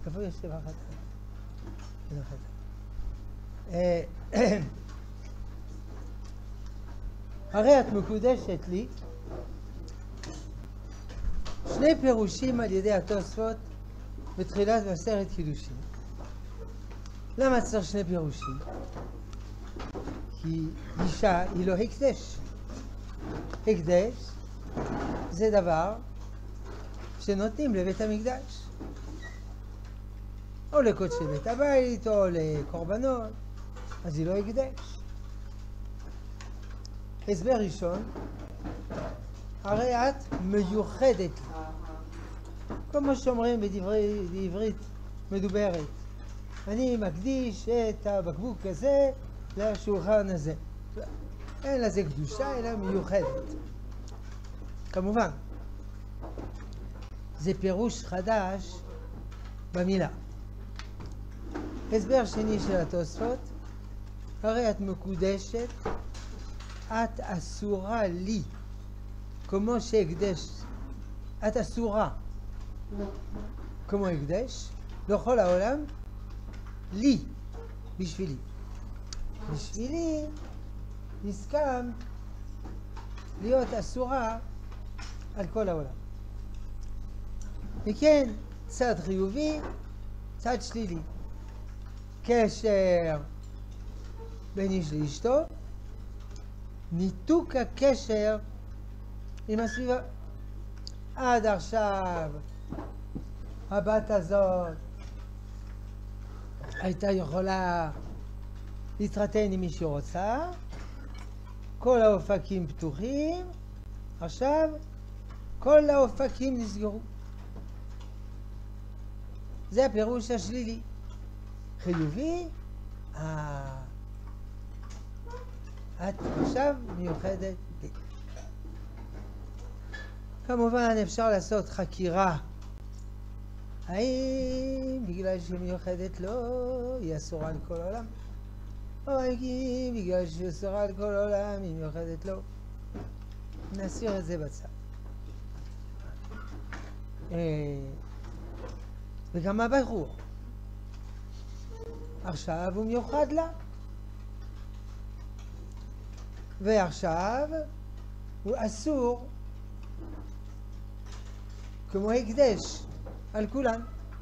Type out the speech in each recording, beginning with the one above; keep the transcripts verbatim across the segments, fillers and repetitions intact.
איפה יש דבר חתן? דבר חתן. הרי את מקודשת לי, שני פירושים על ידי התוספות בתחילת מסכת קידושין. למה צריך שני פירושים? כי אישה היא לא הקדש. הקדש זה דבר שנותנים לבית המקדש, או לקודשי בית הבית או לקורבנות, אז היא לא הקדש. הסבר ראשון, הרי את מיוחדת, כמו שאומרים בדברי, בעברית מדוברת, אני מקדיש את הבקבוק הזה לשולחן הזה. אין לזה קדושה אלא מיוחדת. כמובן, זה פירוש חדש במילה. הסבר שני של התוספות, הרי את מקודשת, את אסורה לי, כמו שהקדש, את אסורה, כמו הקדש, לכל העולם, לי, בשבילי. בשבילי נסכם להיות אסורה על כל העולם. וכן, צד חיובי, צד שלילי. קשר בין איש לאשתו, ניתוק הקשר עם הסביבה. עד עכשיו הבת הזאת הייתה יכולה להתחתן עם מי שרוצה, כל האופקים פתוחים, עכשיו כל האופקים נסגרו. זה הפירוש השלילי. חיובי, אה, את עכשיו מיוחדת לי. כמובן אפשר לעשות חקירה, האם בגלל שהיא מיוחדת לו היא אסורה על כל העולם, או האם בגלל שהיא אסורה על כל העולם היא מיוחדת לו. נסיר את זה בצד. וגם הבחור עכשיו הוא מיוחד לה, ועכשיו הוא אסור כמו הקדש על כולן.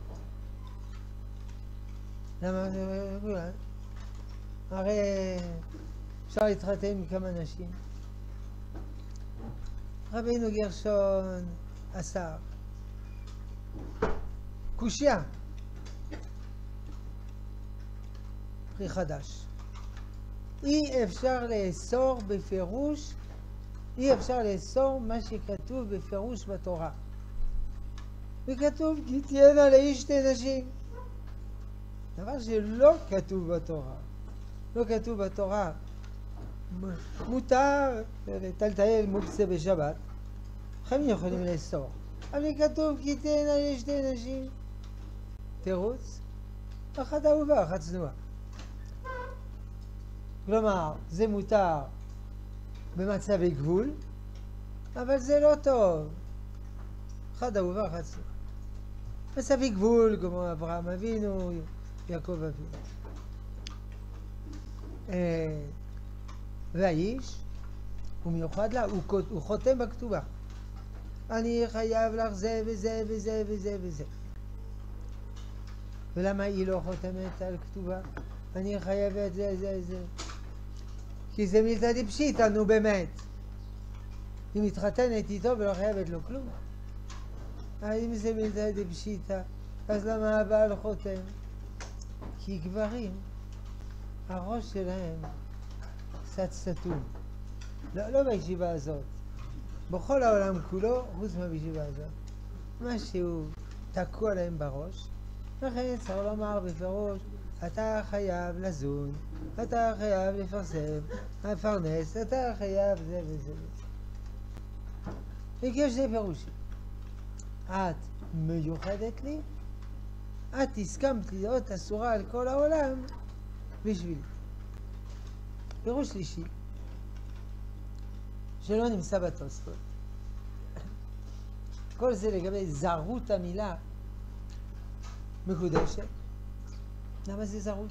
למה זה כולן? הרי אפשר להתחתן עם כמה נשים. רבינו גרשון אסר. קושיה. פרי חדש. אי אפשר לאסור בפירוש, אי אפשר לאסור מה שכתוב בפירוש בתורה. וכתוב כי תהיינה לאיש שתי נשים. דבר שלא כתוב בתורה. לא כתוב בתורה. מותר לטלטל מוקצה בשבת. חמים יכולים לאסור. אבל כתוב כי תהיינה לאיש שתי נשים. תירוץ? אחת אהובה, אחת צנועה. כלומר, זה מותר במצבי גבול, אבל זה לא טוב. אחד אהובה, אחד צנועה. מצבי גבול, כמו אברהם אבינו, יעקב אבינו. והאיש, הוא מיוחד לה, הוא, הוא חותם בכתובה. אני חייב לך זה וזה וזה וזה וזה. ולמה היא לא חותמת על כתובה? אני חייבת זה זה זה. כי זה מילתא דפשיטא, נו באמת. היא מתחתנת איתו ולא חייבת לו כלום. אם זה מילתא דפשיטא, אז למה הבעל חותם? כי גברים, הראש שלהם קצת סתום. לא, לא בישיבה הזאת. בכל העולם כולו, חוץ מהבישיבה הזאת. משהו תקוע להם בראש. לכן צריך לומר בפירוש, אתה חייב לזון, אתה חייב לפרסם, לפרנס, אתה חייב זה וזה וזה. וכי שני פירושים. את מיוחדת לי, את הסכמת להיות אסורה על כל העולם בשבילי. פירוש שלישי, שלא נמצא בתוספות. כל זה לגבי זרות המילה. מקודשת. למה זה זרות?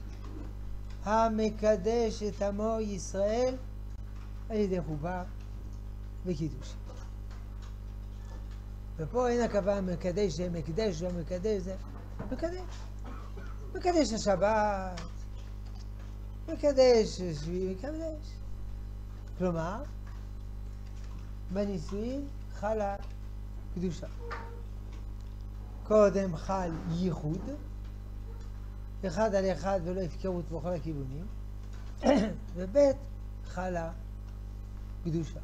המקדש את עמו ישראל על ידי חופה וקידוש. ופה אין הכוונה מקדש זה מקדש או מקדש זה מקדש. מקדש השבת, מקדש שביעי, מקדש. כלומר, בנישואין חלה קדושה. קודם חל ייחוד, אחד על אחד ולא הפקרות בכל הכיוונים, ובית חלה קדושה.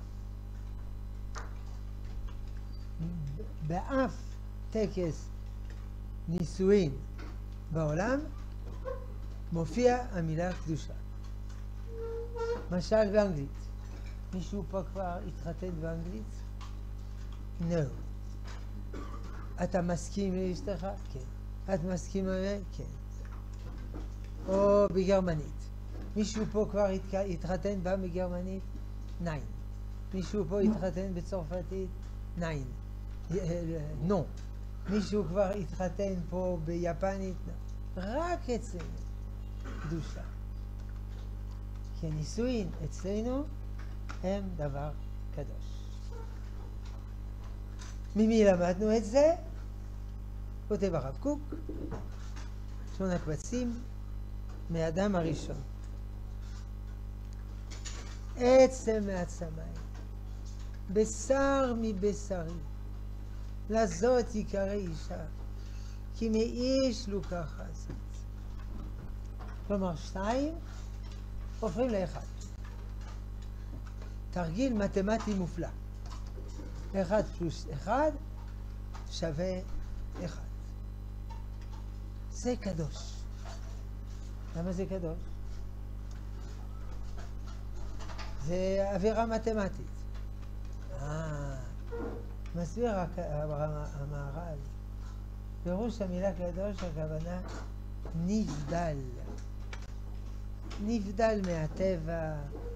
באף טקס נישואין בעולם מופיע המילה קדושה. משל באנגלית. מישהו פה כבר התחתן באנגלית? לא. אתה מסכים לאשתך? כן. את מסכימה לה? כן. או בגרמנית. מישהו פה כבר התחתן בה בגרמנית? ניין. מישהו פה התחתן בצרפתית? ניין. נו. מישהו כבר התחתן פה ביפנית? רק אצלנו. קדושה. כי הנישואין אצלנו הם דבר קדוש. ממי למדנו את זה? כותב הרב קוק, שמונה קבצים מאדם הראשון. עצם מעצמי, בשר מבשרי, לזאת יקרא אישה, כי מאיש לוקחה זאת. כלומר, שתיים הופכים לאחד. תרגיל מתמטי מופלא. אחד פלוס אחד שווה אחד. זה קדוש. למה זה קדוש? זה עבירה מתמטית. אה, מסביר המהר"ל. פירוש המילה קדוש הכוונה נבדל. נבדל מהטבע,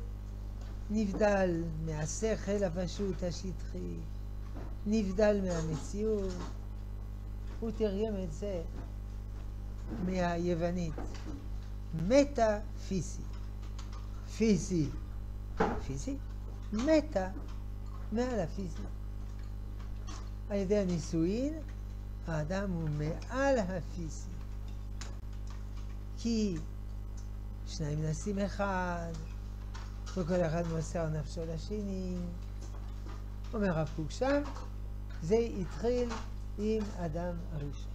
נבדל מהשכל הפשוט השטחי, נבדל מהמציאות. הוא תרגם את זה מהיוונית. מטה פיסי. פיסי. פיסי? מטה מעל הפיסי. על ידי הנישואין, האדם הוא מעל הפיסי. כי שניים נעשים אחד, וכל אחד מוסר נפשו לשני. אומר הרב קוק שם, זה התחיל עם אדם הראשון.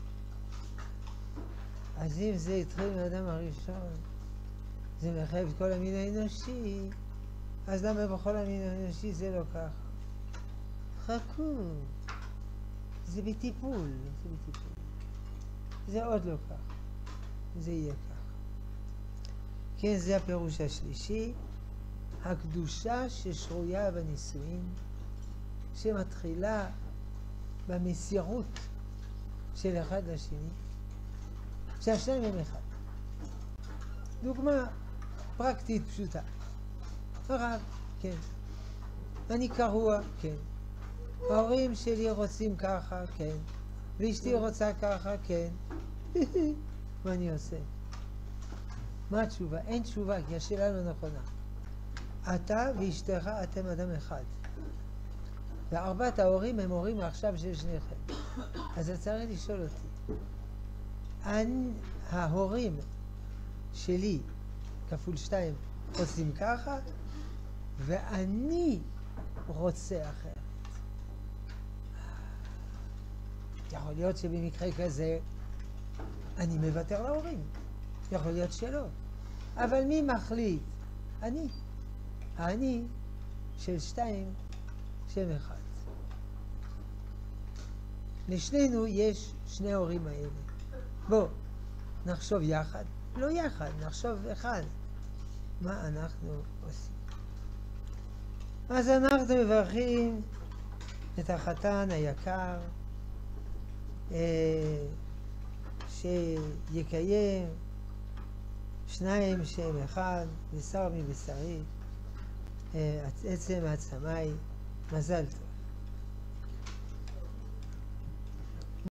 אז אם זה התחיל עם אדם הראשון, זה מחייב את כל המין האנושי, אז למה בכל המין האנושי זה לא ככה? חכו, זה בטיפול, זה בטיפול. זה עוד לא ככה, זה יהיה ככה. כן, זה הפירוש השלישי, הקדושה ששרויה בנישואין, שמתחילה במסירות של אחד לשני, שהשניים הם אחד. דוגמה פרקטית פשוטה. הרב, כן. אני קרוע, כן. ההורים שלי רוצים ככה, כן. ואשתי רוצה ככה, כן. מה אני עושה? מה התשובה? אין תשובה, כי השאלה לא נכונה. אתה ואשתך אתם אדם אחד. וארבעת ההורים הם הורים עכשיו של שניכם. אז אתה צריך לשאול אותי. אני, ההורים שלי, כפול שתיים, רוצים ככה, ואני רוצה אחרת. יכול להיות שבמקרה כזה אני מוותר להורים. יכול להיות שלא. אבל מי מחליט? אני. אני של שתיים, שם אחד. לשנינו יש שני הורים האלה. בוא, נחשוב יחד. לא יחד, נחשוב אחד. מה אנחנו עושים? אז אנחנו מברכים את החתן היקר, אה, שיקיים שניים שם אחד, בשר מבשרי, עצם מעצמי, מזל טוב.